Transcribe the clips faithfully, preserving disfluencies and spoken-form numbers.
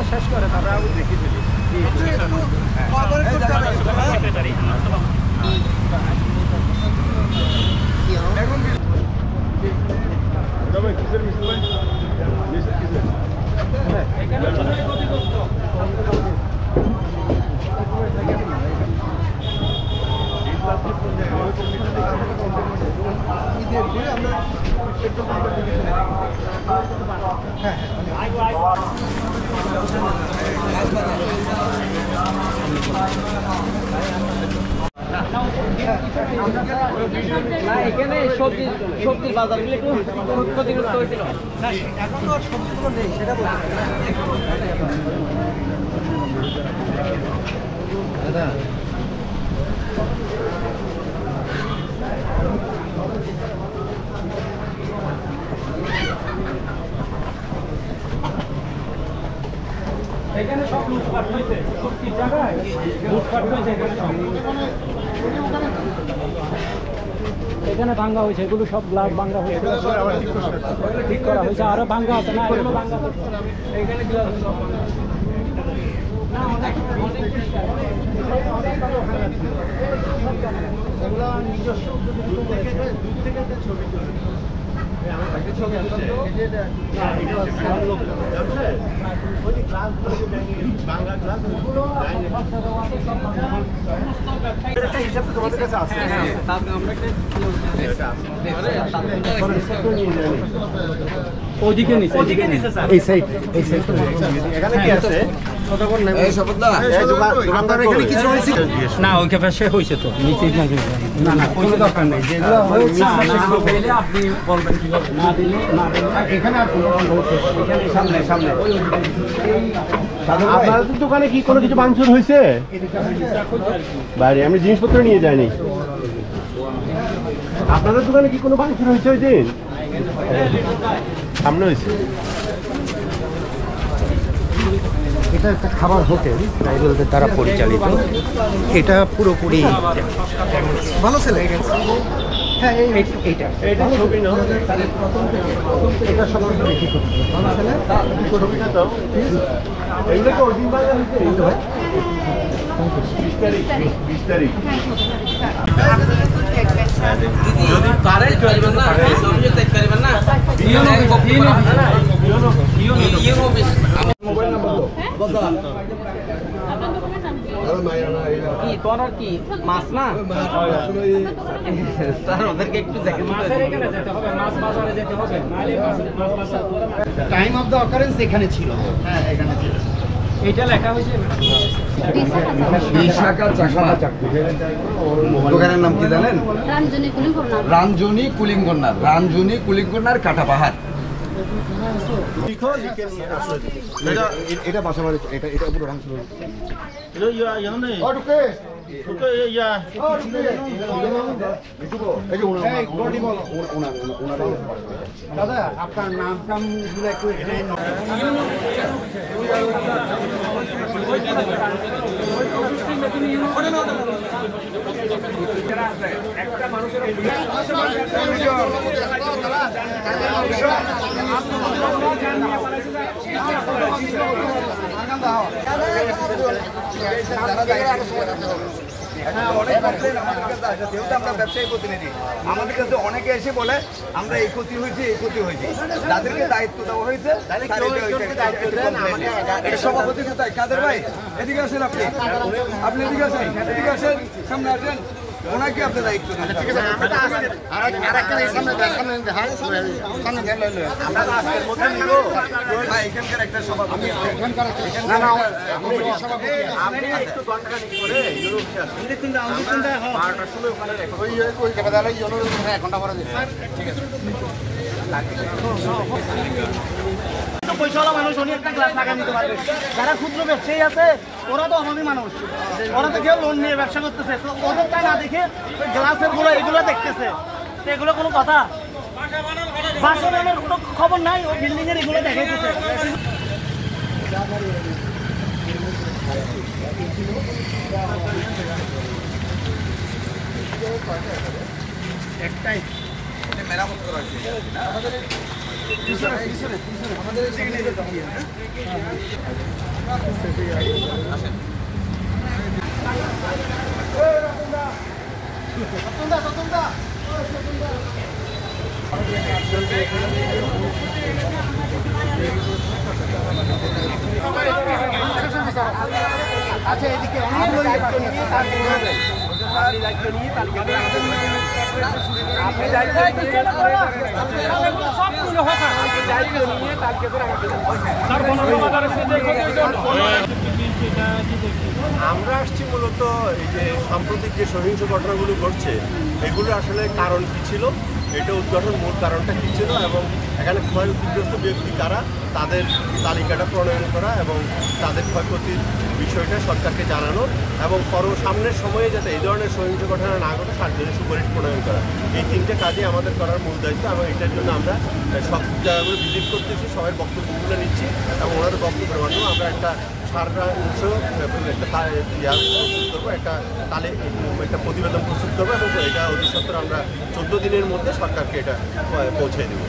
শেষ করে তারপর আবার দেখি ফেলি। না এখানে সবজি সবজির বাজারগুলো একটু ক্ষতিগ্রস্ত হয়েছিল। এখন তো সবজিগুলো নেই সেটা দাদা এখানে সব লুটপাট হয়েছে, সবজির জায়গায় লুটপাট হয়েছে। এখানে সব এখানে ভাঙ্গা হয়েছে, এগুলো সব গ্লাস ভাঙ্গা হয়েছে, ঠিক করা হয়েছে। আরো ভাঙ্গা আছে না, এগুলো ভাঙ্গা হচ্ছে। এখানে গ্লাস না অনেক অনেক নিজস্ব দূর থেকে দূর থেকে ছবি তুলে ছবি হিসাব তোমাদের কাছে আছে। ওদিকে নিচে ওদিকে নিচে স্যার, এই সাইড এই সাইড এখানে কি আছে? না ওই পাশে হয়েছে তো নিচে না না কোনো দরকার নেই। যেগুলো আপনি বলবেন কিভাবে না দিলে না দিলে এখানে আর কোনো এখানে সামনে সামনে আপনাদের দোকানে কি কোনো কিছু ভাঙচুর হয়েছে? বাইরে আমি জিনিসপত্র নিয়ে যাইনি। আপনাদের দোকানে কি কোনো ভাঙচুর হয়েছে ওই দিন? সামনে হয়েছে। এটা একটা খাবার হোটেল ট্রাইবালদের দ্বারা পরিচালিত। এটা পুরোপুরি ভালো ছেলে। হ্যাঁ এইটা এটা ছবি না, এটা সব দেখি ভালো ছেলে। ছবিটা তো এগুলো তো ওই ভাই বিশ তারিখ বিশ তারিখ যদি কারে চলবে না সমঝে দেখতে পারবেন না মোবাইল নাম্বার বলো আপনার দোকানের নাম কি? তোর আর কি মাছ না স্যার ওদেরকে একটু দেখেন, মাছের এখানে যেতে হবে, মাছ বাজারে যেতে হবে, নালে মাছ বাজার টাইম অফ দ্য অকারেন্স এখানে ছিল। হ্যাঁ এখানে ছিল। এটা লেখা হয়েছে বিশাখা চাকমা। দোকানের নাম কি জানেন? রাঞ্জনী কুলিঙ্গনার। রাঞ্জনী কুলিঙ্গনার রাঞ্জনী কুলিঙ্গনার কাটা পাহাড়। এটা বাসা বাড়ি, এটা এটা পুরো রামপুর। দাদা আপনার নাম টাম একটু একটা মানুষের আমরা ব্যবসায়ী প্রতিনিধি, আমাদের কাছে অনেকে এসে বলে আমরা এই ক্ষতি হয়েছে এই ক্ষতি হয়েছে, যাদেরকে দায়িত্ব দেওয়া হয়েছে এটা সভাপতি কোথায়? কাদের ভাই এদিকে আসেন, আপনি আপনি এদিকে আসেন, এদিকে আসেন, সামনে আসেন, ওনাকে আপনি দায়িত্ব দেন। এখানকার একটা সভাপতি পয়সাওয়ালা মানুষ উনি একটা গ্লাস লাগা নিতে পারবে। যারা ক্ষুদ্র ব্যবসায়ী আছে ওরা তো অভাবী মানুষ, ওরা তো কেউ লোন নিয়ে ব্যবসা করতেছে, তো ওদেরটা না দেখে গ্লাসের গুলো এগুলো দেখতেছে, তো এগুলো কোনো কথা? বাসনের কোনো খবর নাই, ওই বিল্ডিং এর এগুলো দেখাইতেছে। একটাই মেরামত করা হয়েছে। আমাদের এদিকে নিয়ে যেতে হবে। আসেন। আচ্ছা এদিকে আপনি দায়িত্ব নিয়ে আপনি দায়িত্ব নিয়ে তালিকা করে আমাদের আপনি দায়িত্ব নিয়ে সবগুলো হোক আপনি দায়িত্ব নিয়ে তালিকা করে আমাদের আমরা আসছি মূলত এই যে সাম্প্রতিক যে সহিংস ঘটনাগুলো ঘটছে এগুলো আসলে কারণ কী ছিল, এটা উদ্ঘাটন মূল কারণটা কী ছিল এবং এখানে ক্ষয়ক্ষতিগ্রস্ত ব্যক্তি কারা তাদের তালিকাটা প্রণয়ন করা এবং তাদের ক্ষয়ক্ষতির বিষয়টা সরকারকে জানানো এবং পর সামনের সময়ে যাতে এই ধরনের সহিংস ঘটনা না ঘটে তার জন্য সুপারিশ প্রণয়ন করা, এই তিনটে কাজে আমাদের করার মূল দায়িত্ব এবং এটার জন্য আমরা সব জায়গাগুলো ভিজিট করতেছি, সবাই বক্তব্যগুলো নিচ্ছি এবং ওনাদের বক্তব্যের মাধ্যমে আমরা একটা সারাংশ একটা ইয়া প্রস্তুত করবো, একটা তালে একটা প্রতিবেদন প্রস্তুত করবো এবং এটা অতি সত্ত্বর আমরা চোদ্দো দিনের মধ্যে সরকারকে এটা পৌঁছে দেবো।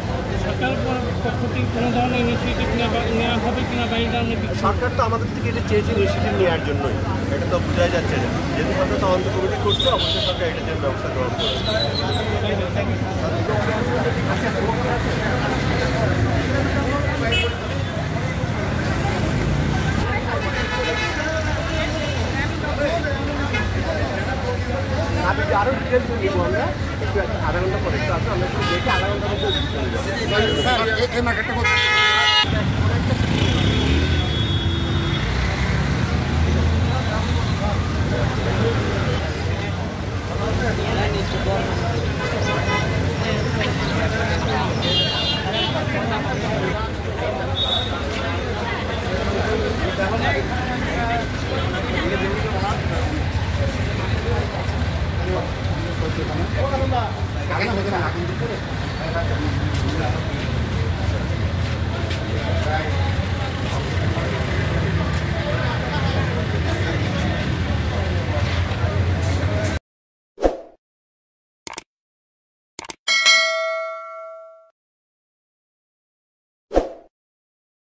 সরকার তো আমাদের থেকে এটা চেয়েছে ইনিশিয়েটিভ নেওয়ার জন্যই, এটা তো বোঝাই যাচ্ছে না, যেহেতু সরকার তদন্ত কমিটি করছে অবশ্যই সরকার এটার জন্য ব্যবস্থা গ্রহণ করবে। আপনি আরও ডিটেলস নিব আমরা একটু আধা ঘন্টা পরে একটু আসলে আমরা একটু দেখে আধা ঘন্টার মধ্যে এই মার্কেটটা Gracias.